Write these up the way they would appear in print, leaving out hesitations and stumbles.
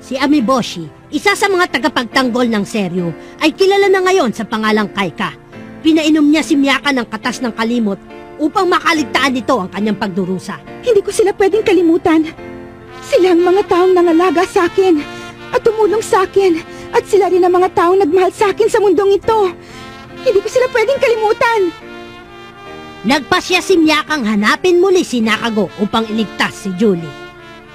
Si Amiboshi, isa sa mga tagapagtanggol ng seryo, ay kilala na ngayon sa pangalang Kaika. Pinainom niya si Miyaka ng katas ng kalimot upang makaligtaan nito ang kanyang pagdurusa. Hindi ko sila pwedeng kalimutan. Sila ang mga taong nangalaga sa akin at tumulong sa akin. At sila rin ang mga taong nagmahal sa akin sa mundong ito. Hindi ko sila pwedeng kalimutan. Nagpasya si Miyakang hanapin muli si Nakago upang iligtas si Julie.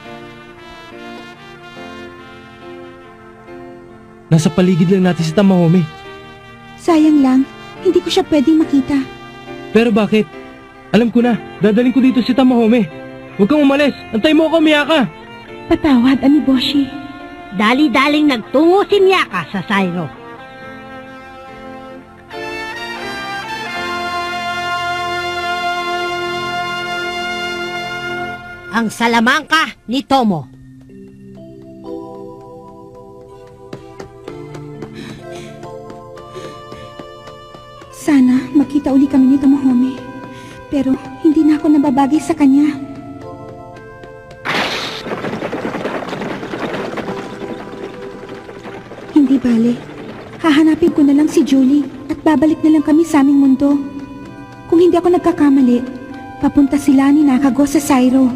Nasa paligid lang natin si Tamahome. Sayang lang, hindi ko siya pwedeng makita. Pero bakit? Alam ko na, dadaling ko dito si Tamahome. Huwag kang umalis, antay mo ako, Miyaka. Patawad, Amiboshi. Dali-daling nagtungo si Miyaka sa Sairo. Ang salamangka ni Tomo. Sana makita uli kami ni Tamahome. Pero hindi na ako nababagay sa kanya. Hindi bale. Hahanapin ko na lang si Julie at babalik na lang kami sa aming mundo. Kung hindi ako nagkakamali, papunta sila ni Nakago sa Sairo.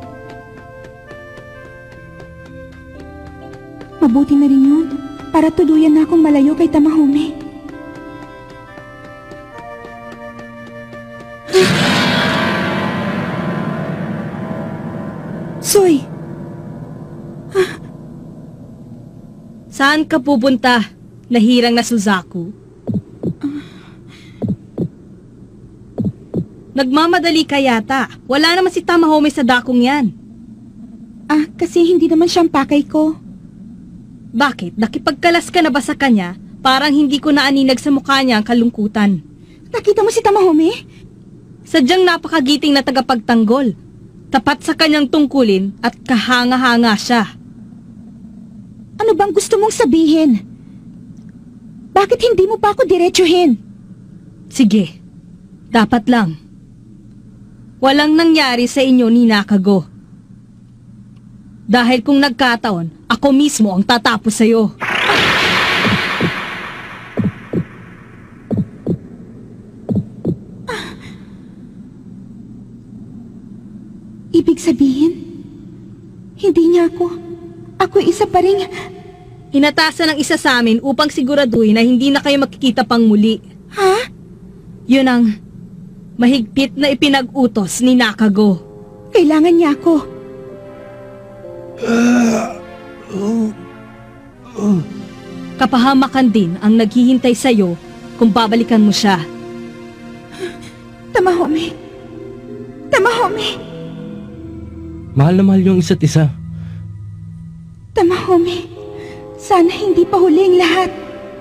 Mabuti na rin yun para tuluyan na akong malayo kay Tamahome. Soy! Saan ka pupunta, nahirang na Suzaku? Nagmamadali ka yata. Wala naman si Tamahome sa dakong yan. Kasi hindi naman siyang pakay ko. Bakit? Nakipagkalas ka na ba sa kanya? Parang hindi ko naaninag sa mukha niya ang kalungkutan. Nakita mo si Tamahome? Sadyang napakagiting na tagapagtanggol. Tapat sa kanyang tungkulin at kahanga-hanga siya. Ano bang gusto mong sabihin? Bakit hindi mo pa ako diretsuhin? Sige, dapat lang. Walang nangyari sa inyo ni Nakago. Dahil kung nagkataon, ako mismo ang tatapos sa'yo. Ibig sabihin, hindi niya ako isa pa rin. Inatasan ng isa sa amin upang siguraduhin na hindi na kayo makikita pang muli. Ha? Yun ang mahigpit na ipinag-utos ni Nakago. Kailangan niya ako. Kapahamakan din ang naghihintay sa'yo kung babalikan mo siya. Tamahome! Tamahome! Mahal na mahal yung isa't isa. Tamahome, sana hindi pa huli ang lahat.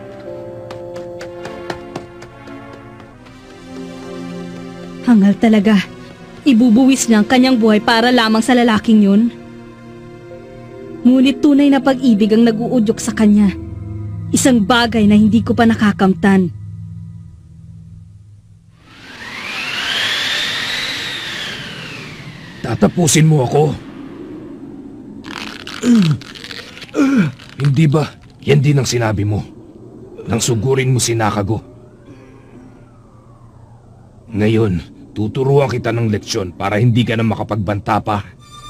Hangal talaga. Ibubuwis niya ang kanyang buhay para lamang sa lalaking yun. Ngunit tunay na pag-ibig ang nag-uudyok sa kanya. Isang bagay na hindi ko pa nakakamtan. Tatapusin mo ako? Hindi ba yan din ang sinabi mo nang sugurin mo si Nakago? Ngayon, tuturuan kita ng leksyon para hindi ka na makapagbanta pa.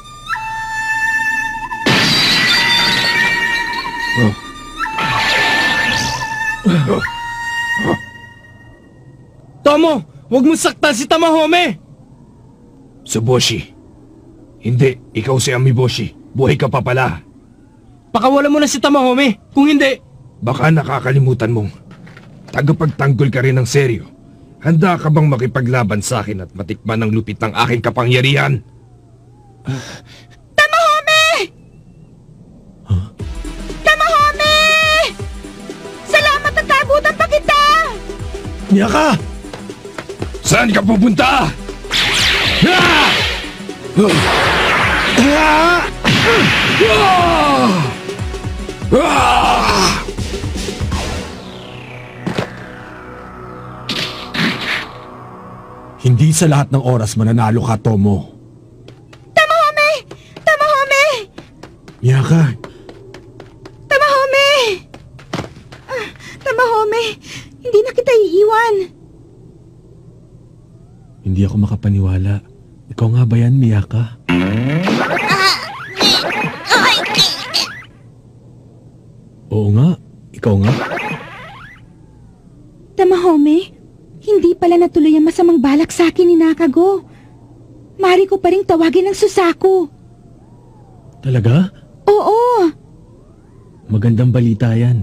Tomo! Huwag mo saktan si Tamahome! Tsuboshi, hindi, ikaw si Amiboshi. Buhay ka pa pala. Pakawalan mo na si Tamahome! Kung hindi... Baka nakakalimutan mong tagapagtanggol ka rin ng seryo. Handa ka bang makipaglaban sa akin at matikman ang lupit ng aking kapangyarihan? Tamahome! Huh? Tamahome! Salamat at naabutan pa kita! Miyaka! Saan ka pupunta? Ah! Ah! Ah! Hindi sa lahat ng oras mananalo ka, Tomo. Tamahome! Tamahome! Miyaka, naman. Hindi ako makapaniwala. Ikaw nga ba yan, Miyaka? Oo nga, ikaw nga. Tamahome, hindi pala natuloy ang masamang balak sa akin ni Nakago. Mari ko pa rin tawagin ng Susaku. Talaga? Oo, Magandang balita yan.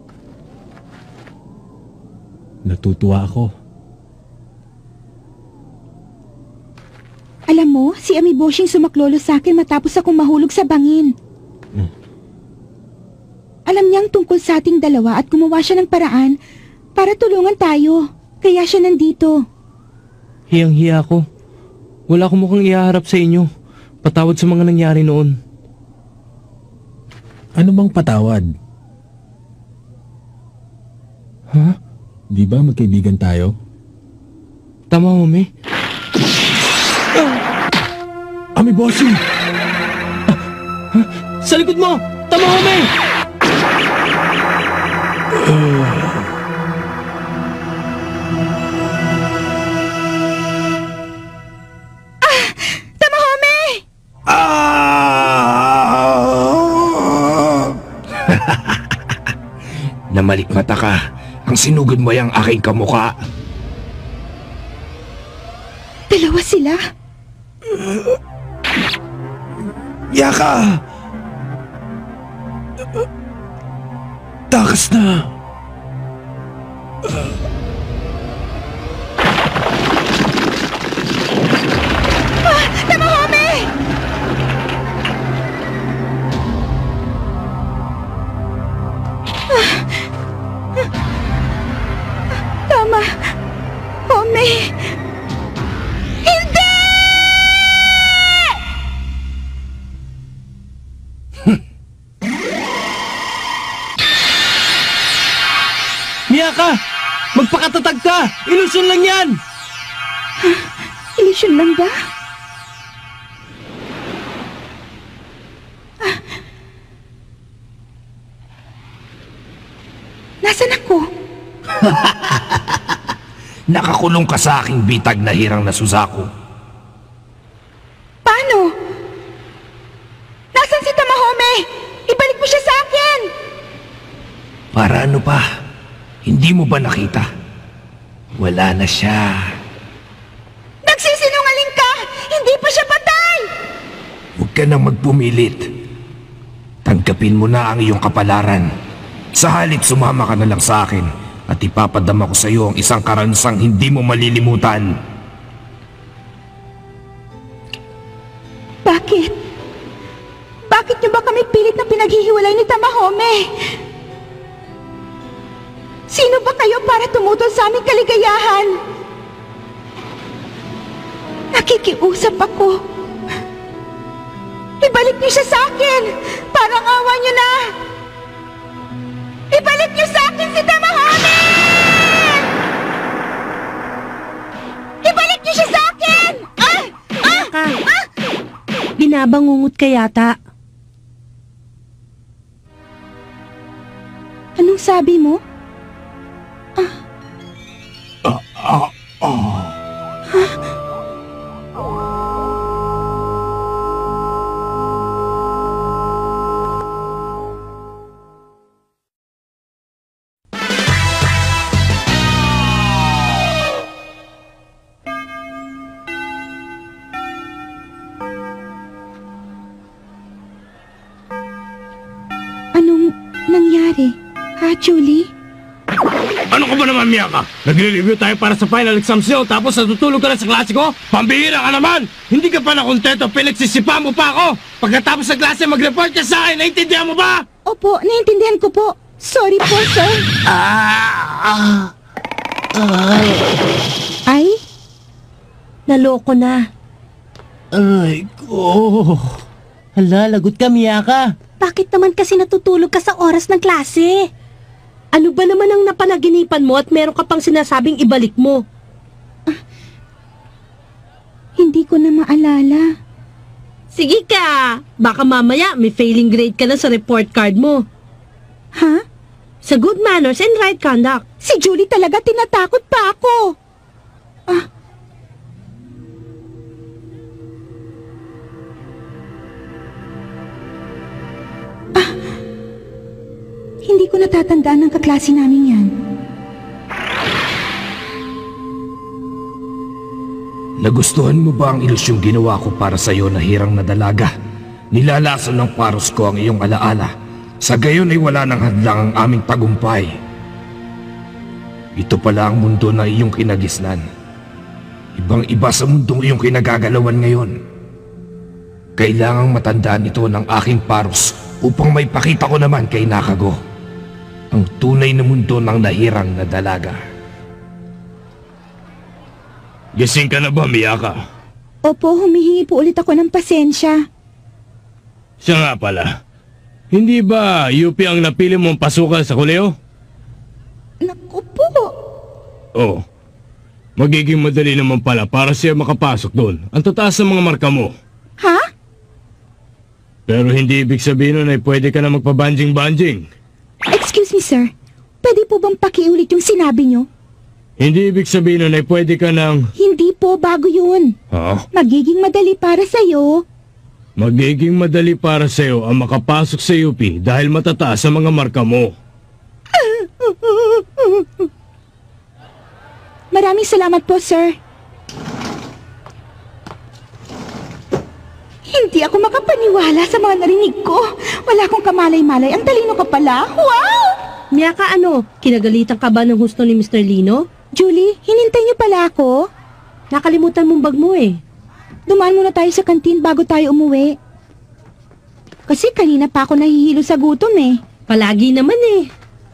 Natutuwa ako. alam mo, si Amiboshing sumaklolo sa akin matapos akong mahulog sa bangin. Alam niyang tungkol sa ating dalawa at gumawa siya ng paraan para tulungan tayo. Kaya siya nandito. Hiyang-hiya ako. Wala akong mukhang ihaharap sa inyo. Patawad sa mga nangyari noon. Ano bang patawad? Ha? Di ba magkaibigan tayo? Tamahome? Amiboshi! Sa likod mo! Tamahome! Tamahome! Namalikmata ka. Ang sinugod mo yung aking kamukha. Dalawa sila? Yaka! Takas na! Tamahome! Tama. Home. Hindi! Miyaka! Magpakatatag ka! Ilusyon lang yan! Ilusyon lang ba? Nasaan ako? Nakakulong ka sa aking bitag na hirang na Suzaku. Paano? Nasaan si Tamahome? Ibalik mo siya sa akin! Para ano pa? Hindi mo ba nakita? Wala na siya. Nagsisinungaling ka! Hindi pa siya patay! Huwag ka nang magpumilit. Tanggapin mo na ang iyong kapalaran. Sa halip sumama ka na lang sa akin at ipapadama ko sa iyo ang isang karansang hindi mo malilimutan. Bakit? Bakit niyo ba kami pilit na pinaghihiwalay ni Tamahome? Sino ba kayo para tumutol sa aming kaligayahan? Nakikiusap ako. Ibalik niyo siya sa akin! Parang awa niyo na! Ibalik niyo sa akin si Tamahome! Ibalik niyo siya sa akin! Binabangungot ka yata. Anong sabi mo? Anong nangyari? Ha, Julie? Ano ka ba naman, Miyaka? Nagre-review tayo para sa final exams nyo, tapos natutulog ka na sa klase ko? Pambihira ka naman! Hindi ka pa nakontento, pinagsisipa mo pa ako! Pagkatapos sa klase, mag-report ka sa akin, naiintindihan mo ba? Opo, naiintindihan ko po. Sorry po, sir. Ay? Naloko na. Ay ko. Hala, lagot ka, Miyaka. Bakit naman kasi natutulog ka sa oras ng klase? Ano ba naman ang napanaginipan mo at meron ka pang sinasabing ibalik mo? Hindi ko na maalala. Sige ka! Baka mamaya may failing grade ka na sa report card mo. Ha? Sa good manners and right conduct. Si Julie talaga tinatakot pa ako. Hindi ko natatandaan ng kaklase namin yan. Nagustuhan mo ba ang ilusyong ginawa ko para sa iyo na hirang na dalaga? Nilalason ng paros ko ang iyong alaala. Sa gayon ay wala nang hadlang ang aming tagumpay. Ito pala ang mundo na iyong kinagisnan. Ibang-iba sa mundong iyong kinagagalawan ngayon. Kailangang matandaan ito ng aking paros upang may pakita ko naman kay Nakago ang tunay na mundo ng nahirang na dalaga. Gising ka na ba, Miyaka? Opo, humihingi po ulit ako ng pasensya. Siya nga pala. Hindi ba UP ang napili mong pasukan sa kuleo? Naku po. Oo. Magiging madali naman pala para siya makapasok doon. Ang tataas ng mga marka mo. Ha? Pero hindi ibig sabihin nun ay pwede ka na magpabanjing-banjing. Excuse me, sir. Pwede po bang pakiulit yung sinabi nyo? Hindi ibig sabihin nun ay pwede ka ng... Hindi po, bago yun. Ha? Magiging madali para sa'yo. Magiging madali para sa'yo ang makapasok sa UP dahil matataas ang mga marka mo. Maraming salamat po, sir. Hindi ako makapaniwala sa mga narinig ko. Wala akong kamalay-malay. Ang talino ka pala. Wow! Miyaka, ano? Kinagalitan ka ba ng husto ni Mr. Lino? Julie, hinintay niyo pala ako? Nakalimutan mong bag mo eh. Dumaan muna tayo sa kantin bago tayo umuwi. Kasi kanina pa ako nahihilo sa gutom eh. Palagi naman eh.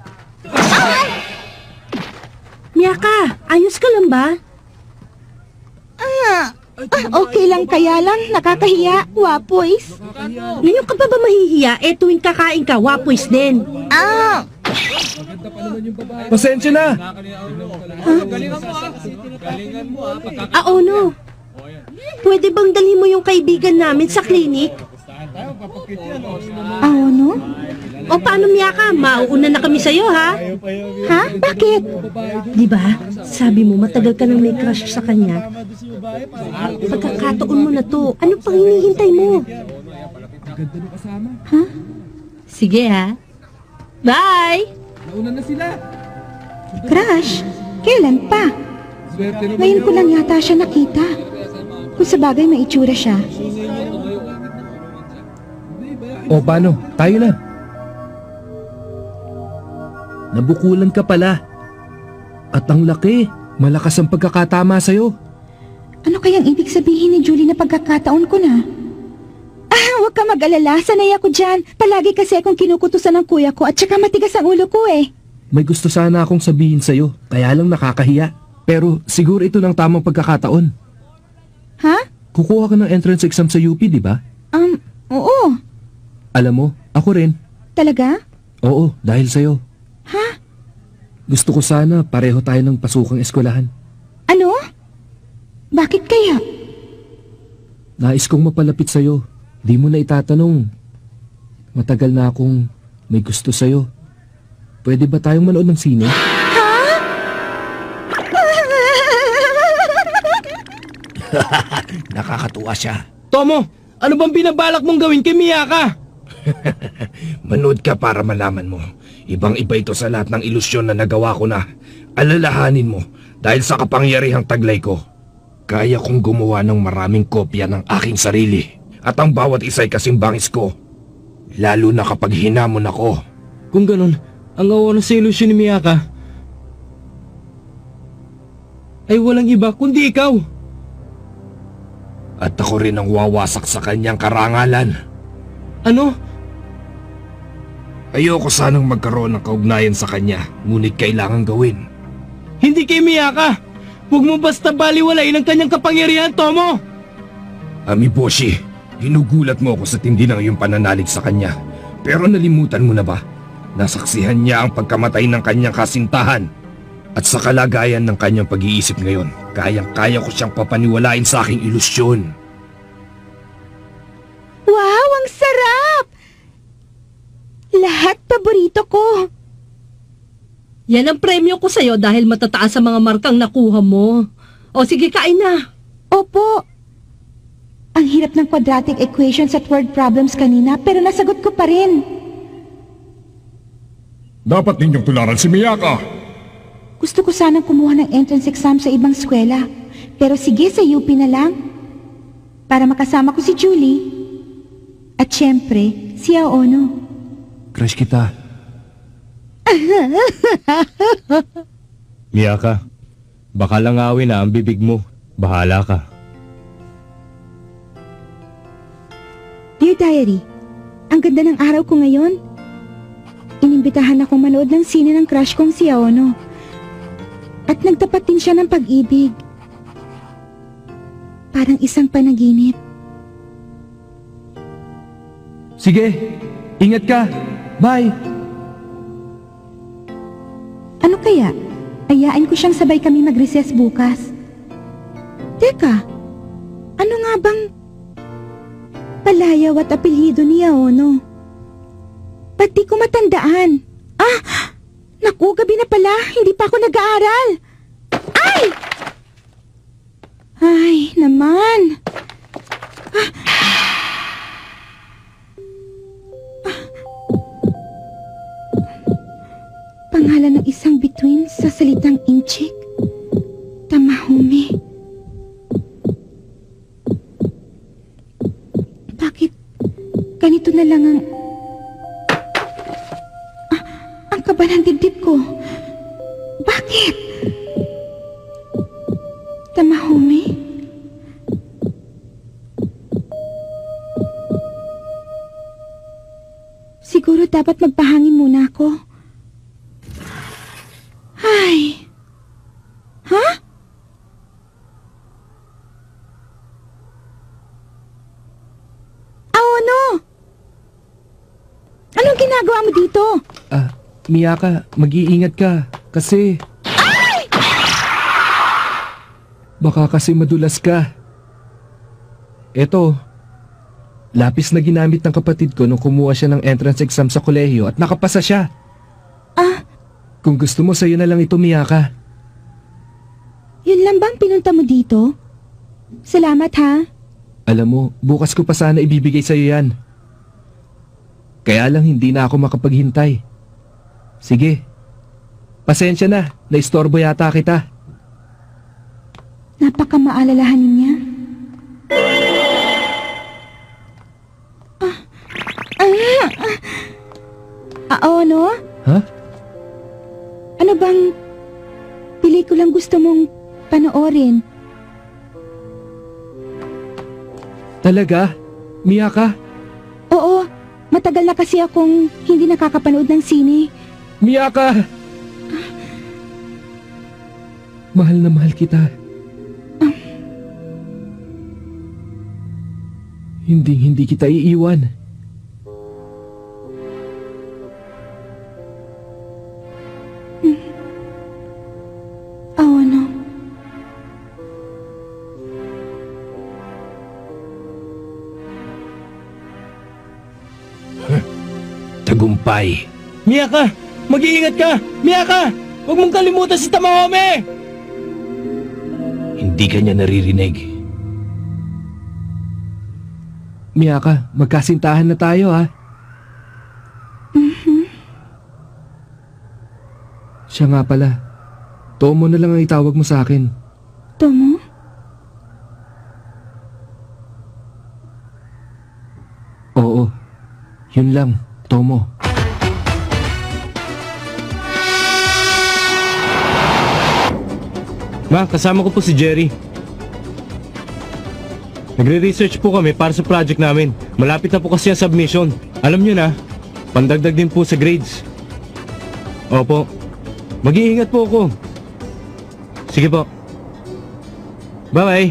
Miyaka, ayos ka lang ba? Okay lang kaya lang, nakakahiya, wapoys. Ngayon ka ba mahihiya? Eh tuwing kakain ka, wapoys din. Pasensya na! Ah, no. Pwede bang dalhin mo yung kaibigan namin sa klinik? No? O paano, Miyaka? Mauuna na kami sa'yo, ha? Ha? Bakit? Di ba? Sabi mo, matagal ka nang may crush sa kanya. Pagkakataon mo na to. Ano pang hinihintay mo? Ha? Sige, ha? Bye! Crush? Kailan pa? Ngayon ko lang yata siya nakita. Kung sa bagay may itsura siya. O paano? Tayo na. Nabukulan ka pala. At ang laki. Malakas ang pagkakatama sa'yo. Ano kayang ibig sabihin ni Julie na pagkakataon ko na? Huwag ka mag-alala. Sanay ako dyan. Palagi kasi akong kinukutusan ng kuya ko at saka matigas ang ulo ko eh. May gusto sana akong sabihin sa'yo. Kaya lang nakakahiya. Pero siguro ito ng tamang pagkakataon. Ha? Kukuha ka ng entrance exam sa UP, di ba? Oo. Alam mo, ako rin. Talaga? Oo, dahil sa'yo. Ha? Gusto ko sana pareho tayo ng pasukang eskwelahan. Ano? Bakit kaya? Nais kong mapalapit sa'yo. Di mo na itatanong. Matagal na akong may gusto sa'yo. Pwede ba tayong manood ng sine? Nakakatuwa siya. Tomo, ano bang binabalak mong gawin kay Miyaka? Manood ka para malaman mo. Ibang-iba ito sa lahat ng ilusyon na nagawa ko na. Alalahanin mo dahil sa kapangyarihang taglay ko. Kaya kong gumawa ng maraming kopya ng aking sarili. At ang bawat isa'y kasing bangis ko. Lalo na kapag hinamon ako. Kung ganun, ang awa na sa ilusyon ni Miyaka ay walang iba kundi ikaw. At ako rin ang wawasak sa kanyang karangalan. Ano? Ayoko sanang magkaroon ng kaugnayan sa kanya, ngunit kailangan gawin. Hindi kay Miyaka! Huwag mo basta baliwalain ang kanyang kapangyarihan, Tomo! Amiboshi, ginugulat mo ako sa tindi ng iyong pananalig sa kanya. Pero nalimutan mo na ba? Nasaksihan niya ang pagkamatay ng kanyang kasintahan. At sa kalagayan ng kanyang pag-iisip ngayon, kayang-kaya ko siyang papaniwalain sa aking ilusyon. Wow, ang sarap! Lahat paborito ko. Yan ang premyo ko sa'yo dahil matataas ang mga markang nakuha mo. O sige, kain na. Opo. Ang hirap ng quadratic equations at word problems kanina pero nasagot ko pa rin. Dapat ninyong tularan si Miyaka. Gusto ko sanang kumuha ng entrance exam sa ibang eskwela. Pero sige, sa UP na lang. Para makasama ko si Julie. At syempre, si Aono. Crush kita. Miyaka, baka langawin na ang bibig mo. Bahala ka. Dear Diary, ang ganda ng araw ko ngayon. Inimbitahan akong manood ng sine ng crush kong si Aono. At nagtapat din siya ng pag-ibig. Parang isang panaginip. Sige, ingat ka. Bye. Ano kaya? Ayain ko siyang sabay kami mag-recess bukas. Teka, ano nga bang palayaw at apelyido ni Aono? Ba't di ko matandaan? Ah! Naku, gabi na pala. Hindi pa ako nag-aaral. Ay! Ay, naman. Pangalan ng isang bituin sa salitang Inchik. Tamahome. Bakit ganito na lang ang kaba ng dibdib ko? Bakit? Tamahome? Siguro dapat magpahangin muna ako. Ay! Ha? Aono! Anong ginagawa mo dito? Miyaka, mag-iingat ka. Kasi... Ay! Baka kasi madulas ka. Eto, lapis na ginamit ng kapatid ko nung kumuha siya ng entrance exam sa kolehiyo at nakapasa siya. Kung gusto mo, sa'yo na lang ito, Miyaka. Yun lang bang pinunta mo dito? Salamat ha. Alam mo, bukas ko pa sana ibibigay sa'yo yan. Kaya lang hindi na ako makapaghintay. Sige, pasensya na, naistorbo yata kita. Napakamaalalahanin niya. Ano? Ha? Ano bang pelikulang gusto mong panoorin? Talaga? Miyaka? Oo, matagal na kasi akong hindi nakakapanood ng sine. Miyaka! Mahal na mahal kita. Hindi kita iiwan. Aono. Tagumpay. Miyaka, mag-iingat ka! Miyaka, huwag mong kalimutan si Tamahome! Hindi ka niya naririnig. Miyaka, magkasintahan na tayo ha. Siya nga pala. Tomo na lang ang itawag mo sa akin. Tomo? Oo, yun lang, Tomo. Ma, kasama ko po si Jerry. Nagre-research po kami para sa project namin. Malapit na po kasi ang submission. Alam nyo na, pandagdag din po sa grades. Opo. Mag-iingat po ako. Sige po. Bye-bye.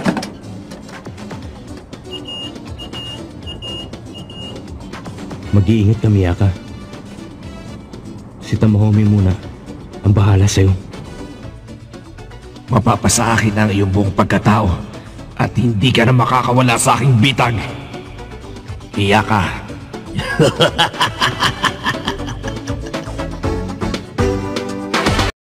Mag-iingat ka, Miyaka. Si Tamahome muna ang bahala sa'yo. Mapapasa akin ang iyong buong pagkatao at hindi ka na makakawala sa aking bitag. Iya ka.